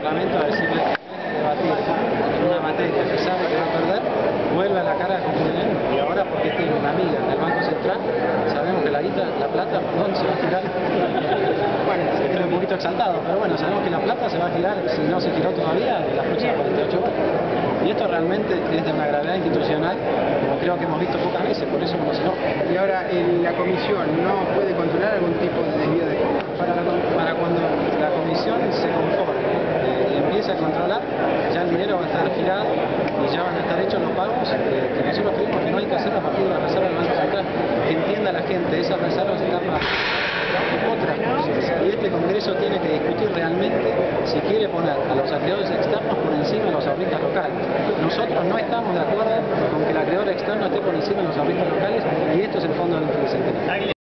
Parlamento a decirle que debatir una materia que sabe que va a perder, vuelve a la cara constitucional y ahora porque tiene una amiga en el Banco Central, sabemos que la plata, perdón, se va a girar. Bueno, estoy un poquito exaltado, pero bueno, sabemos que la plata se va a girar, si no se giró todavía, en las próximas 48 horas. Y esto realmente es de una gravedad institucional, como creo que hemos visto pocas veces, por eso nos enoja. Y ahora, la comisión no puede controlar algún tipo de desvío de fondos. Para cuando la comisión se conforme y empiece a controlar, ya el dinero va a estar girado y ya van a estar hechos los pagos que nosotros creemos que no hay que hacer a partir de la reserva del Banco Central. Que entienda la gente, esas reservas están para otras cosas. Y este Congreso tiene que discutir realmente si quiere poner a los acreedores externos por encima de los ahorristas locales. Nosotros no estamos de acuerdo con que el acreedor externo esté por encima de los ahorristas locales y esto es el fondo del Bicentenario.